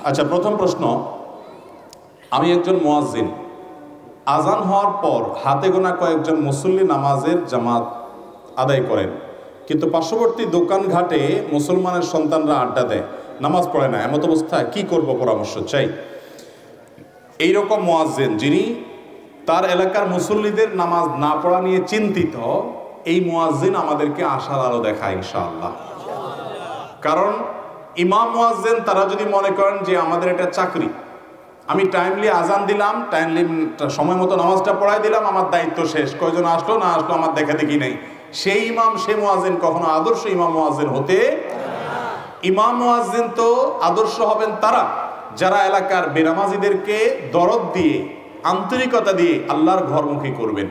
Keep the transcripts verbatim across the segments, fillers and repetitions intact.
আচ্ছা, প্রথম প্রশ্ন, আমি একজন মুয়াজ্জিন, আজান হওয়ার পর হাতে গোনা কয়েকজন মুসল্লি নামাজের জামাত আদায় করেন, কিন্তু পার্শ্ববর্তী দোকানঘাটে মুসলমানের সন্তানরা আড্ডা দেয়, নামাজ পড়ে না। এমত অবস্থায় কি করব, পরামর্শ চাই। এইরকম মুয়াজ্জিন যিনি তার এলাকার মুসল্লিদের নামাজ না পড়া নিয়ে চিন্তিত, এই মুয়াজ্জিন আমাদেরকে আশার আলো দেখায় ইনশাআল্লাহ। কারণ ইমাম মুয়াজ্জিন তারা যদি মনে করেন যে আমাদের এটা চাকরি, আমি টাইমলি আজান দিলাম, টাইমলি সময় মতো নামাজটা পড়াই দিলাম, আমার দায়িত্ব শেষ, কয়জন আসলো না আসলো আমার দেখা দেখি নেই, সেই ইমাম সে মুয়াজ্জিন কখনো আদর্শ ইমাম মুয়াজ্জিন হতে। ইমাম মুয়াজ্জিন তো আদর্শ হবেন তারা যারা এলাকার বেনামাজিদেরকে দরদ দিয়ে, আন্তরিকতা দিয়ে আল্লাহর ঘরমুখী করবেন,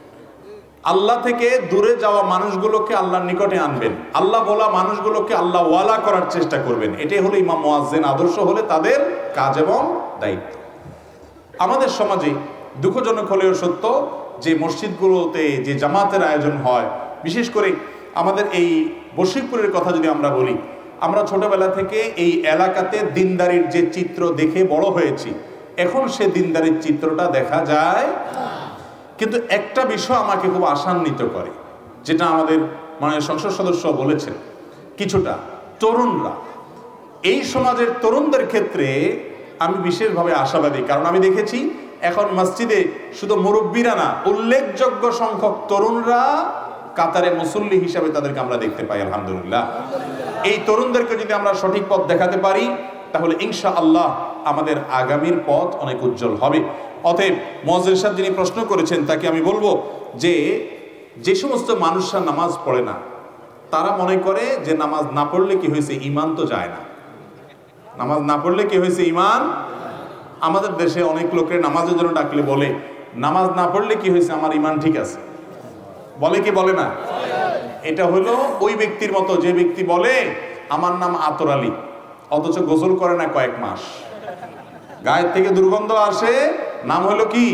আল্লাহ থেকে দূরে যাওয়া মানুষগুলোকে আল্লাহর নিকটে আনবেন, আল্লাহ বলা মানুষগুলোকে আল্লাহ ওয়ালা করার চেষ্টা করবেন। এটাই হলো ইমাম মুয়াজ্জিন আদর্শ হলে তাদের কাজ এবং দায়িত্ব। আমাদের সমাজে দুঃখজনক হলেও সত্য যে মসজিদগুলোতে যে জামাতের আয়োজন হয়, বিশেষ করে আমাদের এই বশিরপুরের কথা যদি আমরা বলি, আমরা ছোটবেলা থেকে এই এলাকাতে দিনদারির যে চিত্র দেখে বড় হয়েছি, এখন সে দিনদারির চিত্রটা দেখা যায়। কিন্তু একটা বিষয় আমাকে খুব আশান্বিত করে, যেটা আমাদের মাননীয় সংসদ সদস্য বলেছেন, কিছুটা তরুণরা, এই সমাজের তরুণদের ক্ষেত্রে আমি বিশেষভাবে আশাবাদী। কারণ আমি দেখেছি এখন মসজিদে শুধু মুরব্বীরা না, উল্লেখযোগ্য সংখ্যক তরুণরা কাতারে মুসল্লি হিসাবে তাদেরকে আমরা দেখতে পাই। আলহামদুলিল্লাহ, এই তরুণদেরকে যদি আমরা সঠিক পথ দেখাতে পারি, তাহলে ইনশাআল্লাহ আমাদের আগামীর পথ অনেক উজ্জ্বল হবে। অতএব মুয়াজ্জিন সাহেব যিনি প্রশ্ন করেছেন, তাকে আমি বলবো যে যে সমস্ত মানুষরা নামাজ পড়ে না, তারা মনে করে যে নামাজ না পড়লে কি হয়েছে, ইমান তো যায় না। নামাজ না পড়লে কি হয়েছে, ইমান। আমাদের দেশে অনেক লোকের নামাজের জন্য ডাকলে বলে, নামাজ না পড়লে কি হয়েছে, আমার ইমান ঠিক আছে। বলে কি বলে না? এটা হলো ওই ব্যক্তির মতো যে ব্যক্তি বলে আমার নাম আতর আলী, অথচ গোসল করে না কয়েক মাস, গায়ের থেকে দুর্গন্ধ আসে, নাম হলো কি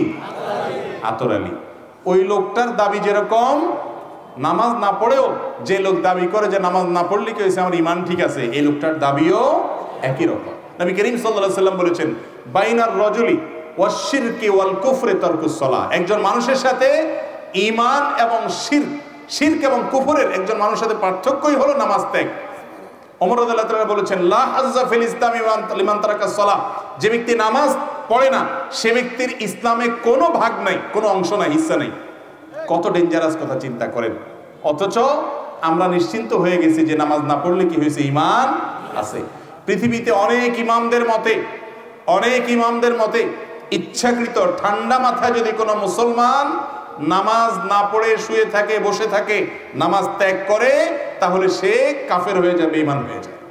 আতর আলী। ওই লোকটার দাবি যেরকম, নামাজ না পড়েও যে লোক দাবি করে যে নামাজ না পড়লে কি হয়েছে, আমার ইমান ঠিক আছে, এই লোকটার দাবিও একই রকম। নবী করিম সাল্লাল্লাহু আলাইহি ওয়াসাল্লাম বলেছেন, বাইনার রজুলি ওয়াশ শিরকি ওয়াল কুফরি তারকুস সালাহ। একজন মানুষের সাথে ঈমান এবং শিরক, শিরক এবং কুফরের একজন মানুষের সাথে পার্থক্যই হলো নামাজ ত্যাগ। ওমর রাদিয়াল্লাহু তাআলা বলেছেন, লা হাজ্জা ফিল ইসলামি লিমান তারাকাস সালাহ। যে ব্যক্তি নামাজ পড়ে না, সে ব্যক্তির ইসলামে কোনো ভাগ নাই, কোনো অংশ নাই, হিস্সা নাই। কত ডেঞ্জারাস কথা চিন্তা করেন। অথচ আমরা নিশ্চিন্ত হয়ে গেছি যে নামাজ না পড়লে কি হয়েছে, ঈমান আছে। পৃথিবীতে অনেক ইমামদের মতে, অনেক ইমামদের মতে ইচ্ছাকৃত ঠান্ডা মাথায় যদি কোনো মুসলমান নামাজ না পড়ে শুয়ে থাকে, বসে থাকে, নামাজ ত্যাগ করে, তাহলে সে কাফের হয়ে যাবে, ঈমান হয়ে যাবে।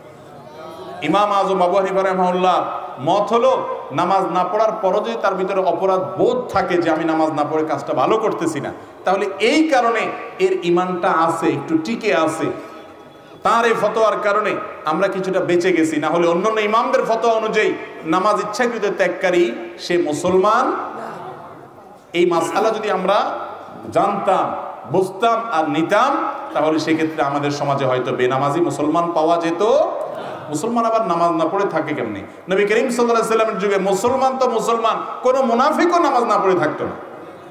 ইমাম আযম আবু হানিফা রাহিমাহুল্লাহ মত হলো, নামাজ না পড়ার পরও যদি তার ভিতরে অপরাধ বোধ থাকে যে আমি নামাজ না পড়ে কাজটা ভালো করতেছি না, তাহলে এই কারণে এর ঈমানটা আছে, একটু টিকে আছে। তার এই ফতোয়ার কারণে আমরা কিছুটা বেঁচে গেছি, না হলে অন্যান্য ইমামদের ফতোয়া অনুযায়ী নামাজ ইচ্ছাকৃত ত্যাগকারী সে মুসলমান। এই মাসআলা যদি আমরা জানতাম, বুঝতাম আর নিতাম, তাহলে সেক্ষেত্রে আমাদের সমাজে হয়তো বেনামাজি মুসলমান পাওয়া যেত। মুসলমান আবার নামাজ না পড়ে থাকে কেমনি? নবী করিম সাল্লাল্লাহু আলাইহি ওয়াসাল্লামের যুগে মুসলমান তো মুসলমান, কোনো মুনাফিকও নামাজ না পড়ে থাকতো না।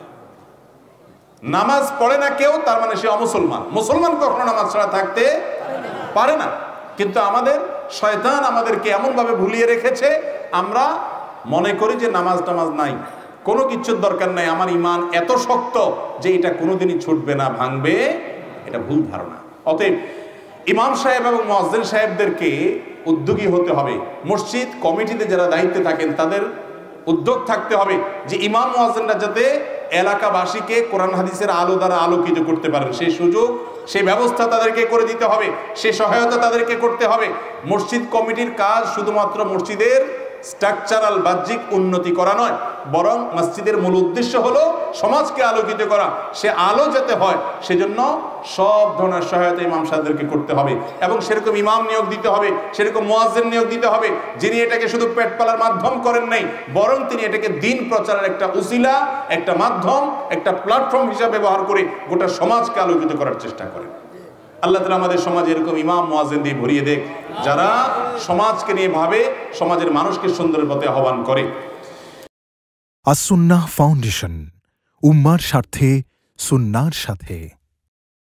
নামাজ পড়ে না কেউ, তার মানে সে অমুসলমান। মুসলমান কখনো নামাজ ছাড়া থাকতে পারে না। কিন্তু আমাদের শয়তান আমাদেরকে এমন ভাবে ভুলিয়ে রেখেছে, আমরা মনে করি যে নামাজ টামাজ নাই, কোনো কিছুর দরকার নাই, আমার ঈমান এত শক্ত যে এটা কোনোদিনই ছুটবে না, ভাঙবে। এটা ভুল ধারণা। অতএব ইমাম সাহেব এবং মুয়াজ্জিন সাহেবদেরকে উদ্যোগী হতে হবে। মসজিদ কমিটিতে যারা দায়িত্বে থাকেন তাদের উদ্যোগ থাকতে হবে যে ইমাম মুয়াজ্জিনরা যাতে এলাকাবাসীকে কোরআন হাদিসের আলো দ্বারা আলোকিত করতে পারেন, সেই সুযোগ, সেই ব্যবস্থা তাদেরকে করে দিতে হবে, সেই সহায়তা তাদেরকে করতে হবে। মসজিদ কমিটির কাজ শুধুমাত্র মসজিদের স্ট্রাকচারাল বাহ্যিক উন্নতি করা নয়, বরং মসজিদের মূল উদ্দেশ্য হলো সমাজকে আলোকিত করা। সে আলো যাতে হয় সেজন্য সব ধরনের সহায়তা ইমাম সাহেবদেরকে করতে হবে, এবং সেরকম ইমাম নিয়োগ দিতে হবে, সেরকম মুয়াজ্জিন নিয়োগ দিতে হবে, যিনি এটাকে শুধু পেট পালার মাধ্যম করেন নাই, বরং তিনি এটাকে দিন প্রচারের একটা উসিলা, একটা মাধ্যম, একটা প্ল্যাটফর্ম হিসাবে ব্যবহার করে গোটা সমাজকে আলোকিত করার চেষ্টা করেন। আল্লাহ তাআলা আমাদের সমাজে এরকম ইমাম মুয়াজ্জিন দিয়ে ভরিয়ে দেখ, যারা সমাজকে নিয়ে ভাবে, সমাজের মানুষকে সুন্দরের পথে আহ্বান করে। আস সুন্নাহ ফাউন্ডেশন, উম্মার স্বার্থে সুন্নাহর সাথে।